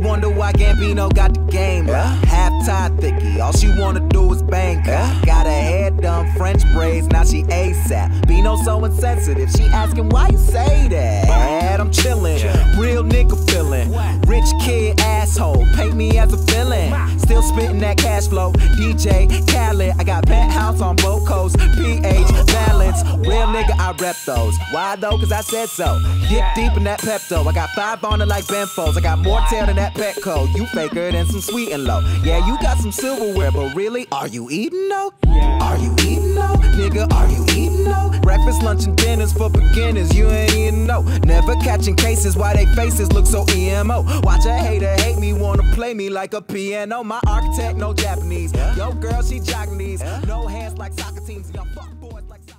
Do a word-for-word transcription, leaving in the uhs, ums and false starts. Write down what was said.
wonder why Gambino got the game. Yeah. Half-tie thickie, all she wanna do is bang. Yeah. Got her hair done, French braids, now she ASAP. Bino so insensitive, she asking why you say that. I'm chillin', real nigga feelin'. Rich kid asshole, paint me as a villain. Still spittin' that cash flow, D J Khaled. I got penthouse on both coasts, P H balance. Real nigga, I rep those. Why though? Cause I said so. Get deep in that Pepto. I got five on it like Benfos. I got more tail than that Petco. You faker than some sweet and low. Yeah, you got some silverware, but really, are you eating though? Are you eating though? Nigga, are you eating though? Breakfast, lunch, and dinners for beginners. You ain't eating no. Never catching cases why they faces look so E M O. Watch a hater hate me, wanna play me like a piano. My architect, no Japanese. Yo, girl, she Japanese. No hands like soccer teams. Young fuck boys like